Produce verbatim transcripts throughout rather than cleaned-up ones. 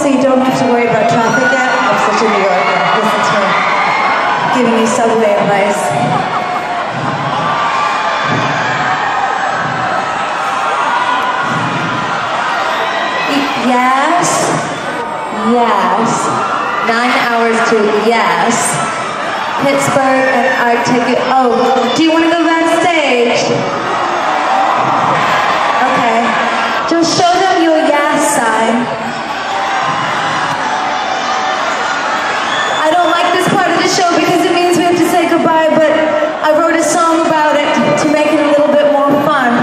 so you don't have to worry about traffic yet. I'm such a New Yorker. Listen to me. Giving you subway advice. Yes. Yes. Nine hours to yes. Pittsburgh and Arctic. Oh, do you want to go backstage? Okay. Just show them your yes sign. I don't like this part of the show because it means we have to say goodbye, but I wrote a song about it to make it a little bit more fun.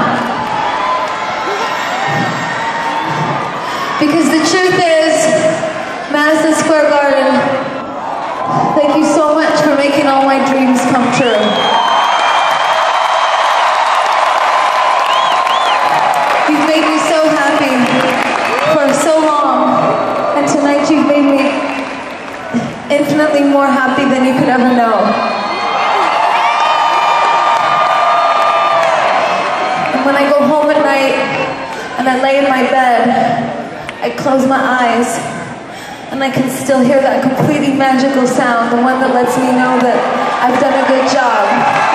Because the truth is, Madison Square Garden, thank you so much for making all my dreams come true. You've made me so happy for so long, and tonight you've made me infinitely more happy than you could ever know. And when I go home at night and I lay in my bed, I close my eyes and I can still hear that completely magical sound, the one that lets me know that I've done a good job.